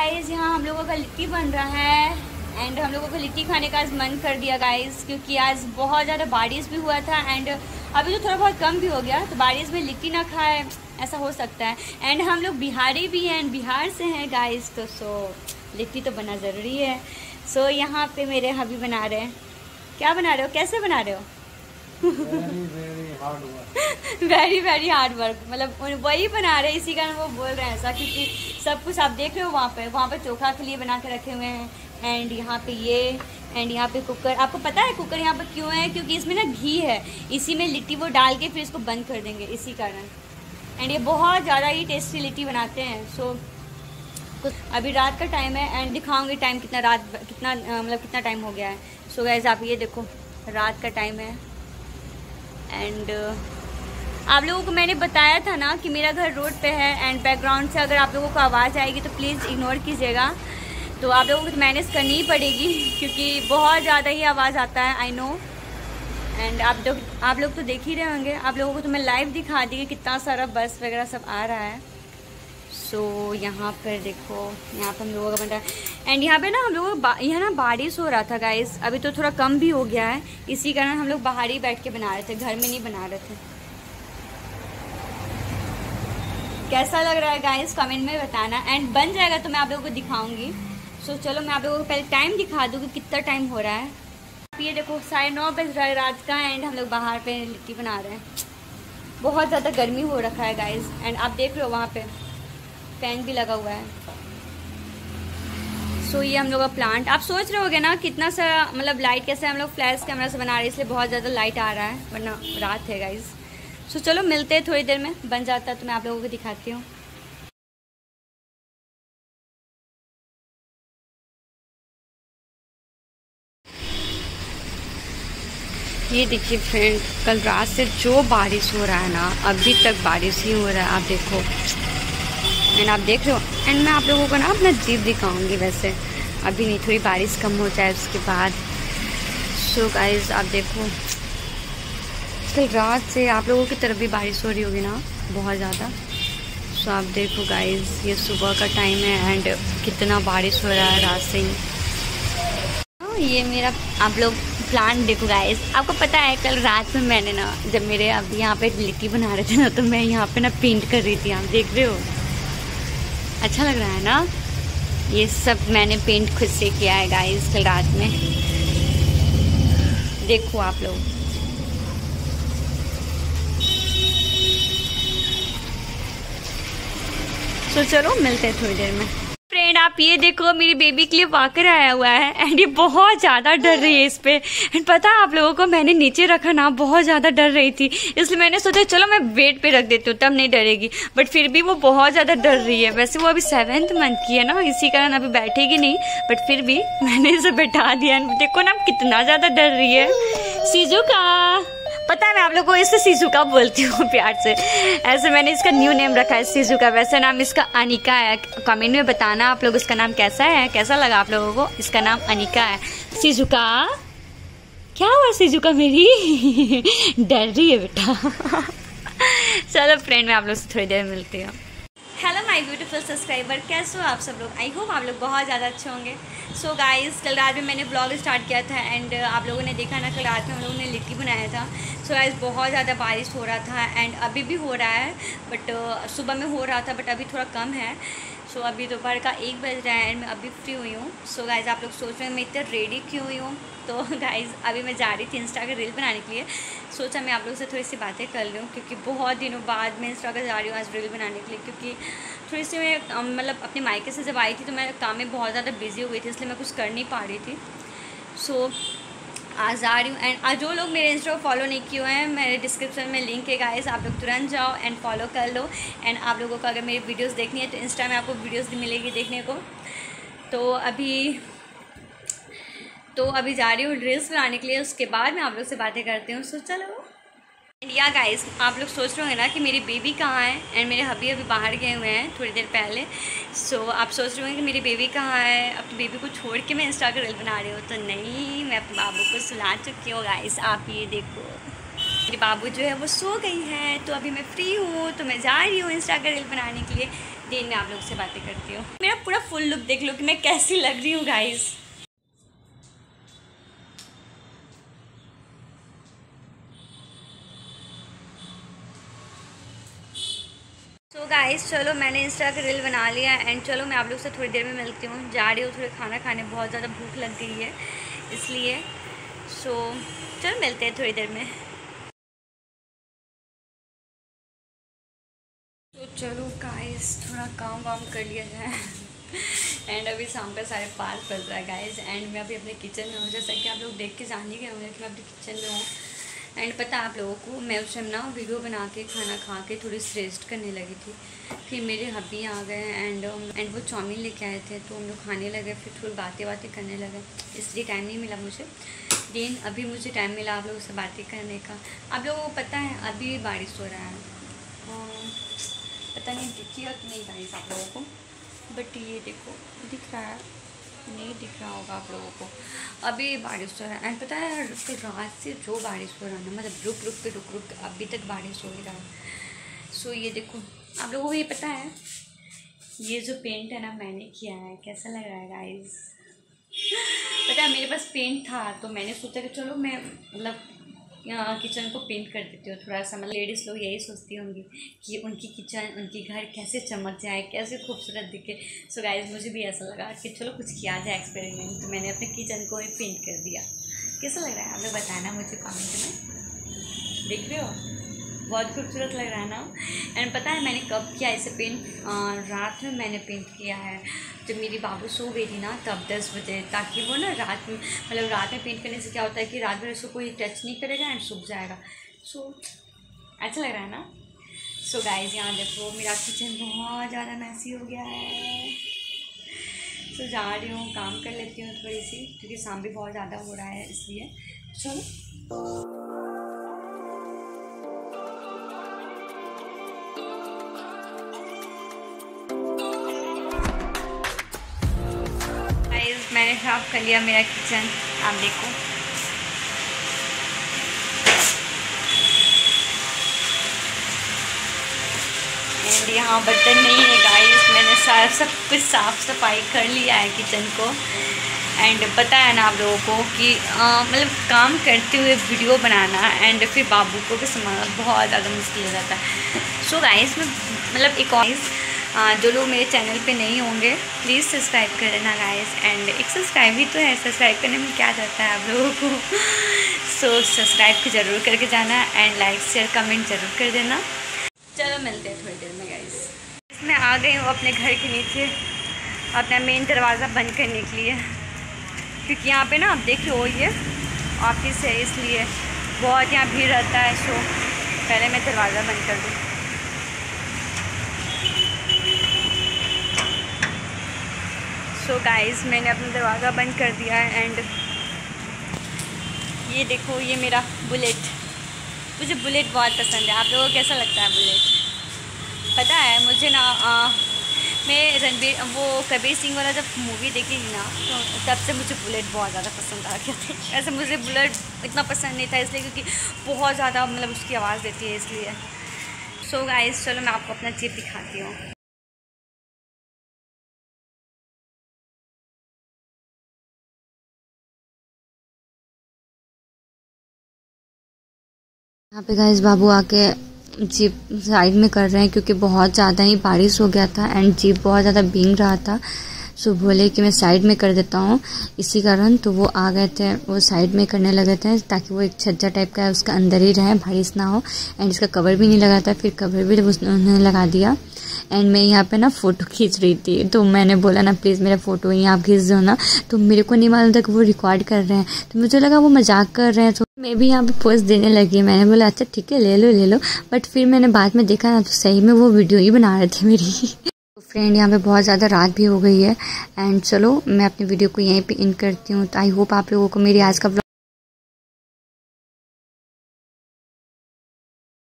Guys यहाँ हम लोगों का लिट्टी बन रहा है एंड हम लोगों को लिट्टी खाने का आज मन कर दिया गाइस, क्योंकि आज बहुत ज़्यादा बारिश भी हुआ था एंड अभी तो थोड़ा बहुत कम भी हो गया, तो बारिश में लिट्टी ना खाए ऐसा हो सकता है। एंड हम लोग बिहारी भी हैं, बिहार से हैं गाइस, तो लिट्टी तो बना ज़रूरी है। यहाँ पे मेरे हबी बना रहे हैं। क्या बना रहे हो, कैसे बना रहे हो? वेरी वेरी हार्ड वर्क, मतलब वही बना रहे हैं, इसी कारण वो बोल रहे हैं ऐसा, क्योंकि सब कुछ आप देख रहे हो वहाँ पे चोखा के लिए बना के रखे हुए हैं एंड यहाँ पे ये एंड यहाँ पे कुकर। आपको पता है कुकर यहाँ पे क्यों है? क्योंकि इसमें ना घी है, इसी में लिट्टी वो डाल के फिर इसको बंद कर देंगे, इसी कारण। एंड ये बहुत ज़्यादा ही टेस्टी लिट्टी बनाते हैं। अभी रात का टाइम है एंड दिखाऊंगी टाइम कितना टाइम हो गया है। गाइस आप ये देखो, रात का टाइम है एंड आप लोगों को मैंने बताया था ना कि मेरा घर रोड पे है एंड बैकग्राउंड से अगर आप लोगों को आवाज़ आएगी तो प्लीज़ इग्नोर कीजिएगा। तो आप लोगों को मैनेज करनी ही पड़ेगी क्योंकि बहुत ज़्यादा ही आवाज़ आता है, आई नो। एंड आप लोग तो देख ही रहे होंगे, आप लोगों को तो मैं लाइव दिखा दी कि कितना सारा बस वगैरह सब आ रहा है। यहाँ पर देखो, यहाँ पर हम लोगों का बन रहा है एंड यहाँ पे ना हम लोगों यहाँ ना बारिश हो रहा था गाइस, अभी तो थोड़ा कम भी हो गया है, इसी कारण हम लोग बाहर ही बैठ के बना रहे थे, घर में नहीं बना रहे थे। कैसा लग रहा है गाइस कमेंट में बताना एंड बन जाएगा तो मैं आप लोगों को दिखाऊंगी। चलो मैं आप लोगों को पहले टाइम दिखा दूँ कि कितना टाइम हो रहा है। ये देखो 9:30 बज रहा है रात का एंड हम लोग बाहर पे लिट्टी बना रहे हैं। बहुत ज़्यादा गर्मी हो रखा है गाइस एंड आप देख रहे हो वहाँ पे फैन भी लगा हुआ है। ये हम लोग का प्लांट, आप सोच रहे होगे ना कितना सारा मतलब लाइट कैसे हम लोग फ्लैश कैमरा से बना रहे हैं, इसलिए बहुत ज़्यादा लाइट आ रहा है, वरना रात है गाइस। चलो मिलते हैं थोड़ी देर में, बन जाता है तो मैं आप लोगों को दिखाती हूँ। ये देखिए फ्रेंड, कल रात से जो बारिश हो रहा है ना, अभी तक बारिश ही हो रहा है, आप देखो एंड आप देख रहे हो। एंड मैं आप लोगों को ना अपना जीप दिखाऊंगी, वैसे अभी नहीं, थोड़ी बारिश कम हो जाए उसके बाद। गाइस आप देखो, कल रात से आप लोगों की तरफ भी बारिश हो रही होगी ना बहुत ज़्यादा। आप देखो गाइस, ये सुबह का टाइम है एंड कितना बारिश हो रहा है रात से ही। ये मेरा आप लोग प्लांट देखो गाइस, आपको पता है कल रात में मैंने ना, जब मेरे अभी यहाँ पे लिट्टी बना रहे थे ना, तो मैं यहाँ पे ना पेंट कर रही थी, आप देख रहे हो, अच्छा लग रहा है ना। ये सब मैंने पेंट खुद से किया है गाइस कल रात में, देखो आप लोग। चलो मिलते हैं थोड़ी देर में। फ्रेंड आप ये देखो, मेरी बेबी के लिए वॉकर आया हुआ है एंड ये बहुत ज़्यादा डर रही है इस पे। एंड पता है आप लोगों को, मैंने नीचे रखा ना, बहुत ज़्यादा डर रही थी, इसलिए मैंने सोचा चलो मैं बेड पे रख देती हूँ, तब नहीं डरेगी, बट फिर भी वो बहुत ज़्यादा डर रही है। वैसे वो अभी 7th मंथ की है ना, इसी कारण अभी बैठेगी नहीं, बट फिर भी मैंने इसे बैठा दिया। देखो ना कितना ज़्यादा डर रही है। सीजू का पता है, मैं आप लोगों को इससे सीजू का बोलती हूँ प्यार से, ऐसे मैंने इसका न्यू नेम रखा है सीजू का। वैसे नाम इसका अनिका है, कमेंट में बताना आप लोग इसका नाम कैसा है, कैसा लगा आप लोगों को। इसका नाम अनिका है। सीजू का क्या हुआ? सीजू का मेरी डर रही है बेटा। चलो फ्रेंड मैं आप लोग से थोड़ी देर मिलती हूँ। हेलो माय ब्यूटीफुल सब्सक्राइबर, कैसे हो आप सब लोग? आई होप आप लोग बहुत ज़्यादा अच्छे होंगे। गाइस कल रात में मैंने ब्लॉग स्टार्ट किया था एंड आप लोगों ने देखा ना, कल रात में हम लोगों ने लिट्टी बनाया था। गाइस बहुत ज़्यादा बारिश हो रहा था एंड अभी भी हो रहा है, बट सुबह में हो रहा था बट अभी थोड़ा कम है। अभी दोपहर का 1 बज रहा है एंड मैं अभी फ्री हुई हूँ। गाइस आप लोग सोच रहे हैं मैं इतना रेडी क्यों हुई हूँ, तो गाइस अभी मैं जा रही थी इंस्टा के रील बनाने के लिए। सोचा मैं आप लोगों से थोड़ी सी बातें कर लूँ, क्योंकि बहुत दिनों बाद मैं इंस्टा का जा रही हूँ आज रील बनाने के लिए, क्योंकि थोड़ी सी मैं मतलब अपने मायके से जब आई थी तो मैं काम में बहुत ज़्यादा बिजी हो गई थी, इसलिए मैं कुछ कर नहीं पा रही थी। आज आ रही हूँ एंड आज जो लोग मेरे इंस्टा को फॉलो नहीं किए हुए हैं, मेरे डिस्क्रिप्शन में लिंक है गाइस, आप लोग तुरंत जाओ एंड फॉलो कर लो। एंड आप लोगों को अगर मेरी वीडियोस देखनी है तो इंस्टा में आपको वीडियोस मिलेगी देखने को। तो अभी जा रही हूँ रील्स बनाने के लिए, उसके बाद मैं आप लोग से बातें करती हूँ। चलो या गाइस आप लोग सोच रहे होंगे ना कि मेरी बेबी कहाँ है एंड मेरे हबी अभी बाहर गए हुए हैं थोड़ी देर पहले। आप सोच रहे होंगे कि मेरी बेबी कहाँ है, अपनी बेबी को छोड़ के मैं इंस्टा का रील बना रही हूँ, तो नहीं, मैं अपने बाबू को सुला चुकी हूँ गाइस। आप ये देखो, मेरी बाबू जो है वो सो गई है, तो अभी मैं फ्री हूँ, तो मैं जा रही हूँ इंस्टा का रील बनाने के लिए। दिन में आप लोग से बातें करती हूँ। मेरा पूरा फुल लुक देख लो कि मैं कैसी लग रही हूँ गाइस। तो गाइस चलो मैंने इंस्टा का रील बना लिया एंड चलो मैं आप लोग से थोड़ी देर में मिलती हूँ। जा रही हूँ थोड़ा खाना खाने, बहुत ज़्यादा भूख लग गई है इसलिए। सो चलो मिलते हैं थोड़ी देर में। तो चलो गाइस थोड़ा काम वाम कर लिया जाए एंड अभी शाम का 5:30 बज रहा है गाइस एंड मैं अभी अपने किचन में हूँ। जैसा कि आप लोग देख के जान ही गए होंगे कि मैं अपने किचन में हूँ। एंड पता है आप लोगों को, मैं उस टाइम ना वीडियो बना के खाना खा के थोड़ी रेस्ट करने लगी थी। फिर मेरे हब्बी आ गए एंड वो चाउमीन लेके आए थे तो हम लोग खाने लगे। फिर थोड़ी बातें करने लगे, इसलिए टाइम नहीं मिला मुझे। लेकिन अभी मुझे टाइम मिला आप लोगों से बातें करने का। आप लोगों को पता है अभी बारिश हो रहा है, पता नहीं दिखी है कि नहीं बारिश आप लोगों को, बट ये देखो दिख रहा है, नहीं दिख रहा होगा आप लोगों को। अभी बारिश हो रहा है एंड पता है कल रात से जो बारिश हो रहा है ना, मतलब रुक रुक अभी तक बारिश हो ही रहा है। सो ये देखो आप लोगों को ये पता है, ये जो पेंट है ना मैंने किया है, कैसा लग रहा है गाइस? पता है मेरे पास पेंट था तो मैंने सोचा कि चलो मैं मतलब किचन को पेंट कर देती हूँ थोड़ा सा। मतलब लेडीज़ लोग यही सोचती होंगी कि उनकी किचन, उनकी घर कैसे चमक जाए, कैसे खूबसूरत दिखे। सो गाइस मुझे भी ऐसा लगा कि चलो कुछ किया जाए एक्सपेरिमेंट, तो मैंने अपने किचन को ही पेंट कर दिया। कैसा लग रहा है आप लोग बताना मुझे कमेंट में। देख रहे हो बहुत खूबसूरत लग रहा है ना। एंड पता है मैंने कब किया इसे पेंट? रात में मैंने पेंट किया है जब मेरी बाबू सो गई थी ना, तब 10 बजे, ताकि वो ना रात में, मतलब रात में पेंट करने से क्या होता है कि रात भर इसको कोई टच नहीं करेगा एंड सूख जाएगा। सो अच्छा लग रहा है ना। सो गाइस यहाँ देखो मेरा किचन बहुत ज़्यादा मैसी हो गया है। सो जा रही हूँ, काम कर लेती हूँ थोड़ी सी, क्योंकि शाम भी बहुत ज़्यादा हो रहा है इसलिए। चलो मैंने साफ कर लिया मेरा किचन, आप देखो। एंड यहाँ बर्तन नहीं है गाइस, मैंने सब कुछ साफ़ सफाई कर लिया है किचन को। एंड पता है ना आप लोगों को कि मतलब काम करते हुए वीडियो बनाना एंड फिर बाबू को भी संभालना बहुत ज़्यादा मुश्किल हो जाता है। सो गाइस मैं मतलब एक और जो लोग मेरे चैनल पे नहीं होंगे प्लीज़ सब्सक्राइब कर देना गाइस। एंड एक सब्सक्राइब ही तो है, सब्सक्राइब करने में क्या जाता है आप लोगों को। सो सब्सक्राइब को ज़रूर करके जाना एंड लाइक शेयर कमेंट ज़रूर कर देना। चलो मिलते हैं थोड़ी देर में गाइस। मैं आ गई हूँ अपने घर के नीचे अपना मेन दरवाज़ा बंद करने के लिए, क्योंकि यहाँ पे ना आप देख लो ये ऑफिस है इसलिए बहुत यहाँ भीड़ रहता है। सो पहले मैं दरवाज़ा बंद कर दूँ। सो गाइस मैंने अपना दरवाज़ा बंद कर दिया है एंड ये देखो ये मेरा बुलेट, मुझे बुलेट बहुत पसंद है। आप लोगों को कैसा लगता है बुलेट? पता है मुझे ना मैं वो कबीर सिंह वाला जब मूवी देखी थी ना, तो तब से मुझे बुलेट बहुत ज़्यादा पसंद आ गया था। ऐसे मुझे बुलेट इतना पसंद नहीं था इसलिए क्योंकि बहुत ज़्यादा मतलब उसकी आवाज़ देती है इसलिए। सो गाइस चलो मैं आपको अपना जीप दिखाती हूँ। यहाँ पे गाइस बाबू आके जीप साइड में कर रहे हैं क्योंकि बहुत ज़्यादा ही बारिश हो गया था एंड जीप बहुत ज़्यादा भीग रहा था। सो बोले कि मैं साइड में कर देता हूँ इसी कारण, तो वो आ गए थे, वो साइड में करने लगे थे ताकि वो एक छज्जा टाइप का है उसका अंदर ही रहे, बारिश ना हो। एंड इसका कवर भी नहीं लगा था, फिर कवर भी उन्होंने लगा दिया। एंड मैं यहाँ पे ना फ़ोटो खींच रही थी तो मैंने बोला ना प्लीज़ मेरा फ़ोटो ही आप खींच दो ना, तो मेरे को नहीं मालूम था कि वो रिकॉर्ड कर रहे हैं, तो मुझे लगा वो मजाक कर रहे हैं। तो मैं भी यहाँ पे पोस्ट देने लगी, मैंने बोला अच्छा ठीक है ले लो। बट फिर मैंने बाद में देखा ना तो सही में वो वीडियो ही बना रहे थे मेरी। तो फ्रेंड यहाँ पे बहुत ज़्यादा रात भी हो गई है एंड चलो मैं अपनी वीडियो को यहीं पे एंड करती हूँ। तो आई होप आप लोगों को मेरी आज का